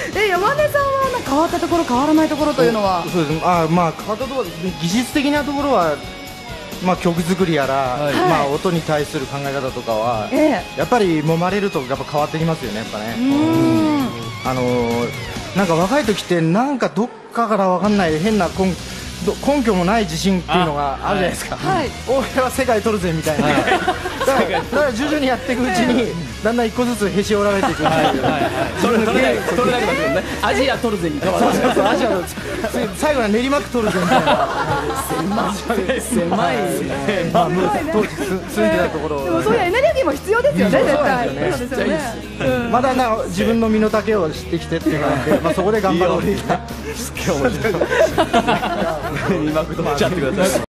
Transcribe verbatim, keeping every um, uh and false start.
え、山根さんはなんか変わったところ変わらないところというのは。 そうです。あ、まあ変わったところ、技術的なところは。まあ曲作りやら、はい、まあ音に対する考え方とかは、ええ、やっぱり揉まれるとやっぱ変わってきますよね、やっぱね。あのー、なんか若い時ってなんかどっかからわかんない変な根根拠もない自信っていうのがあるじゃないですか。はい、俺は世界取るぜみたいな。だから徐々にやっていくうちにだんだん一個ずつへし折られていく。 取れなくなってるね。アジア取るぜに変わる。 そうそう、アジア最後は練馬区取るぜみたいな。 狭い。 まあ当時住んでたところ。 でもそういうエネルギーも必要ですよね、絶対。そうですよね。 まだな自分の身の丈を知ってきてっていうので、まあそこで頑張ろうっていう。 すっげえ面白い。練馬区取っちゃってください。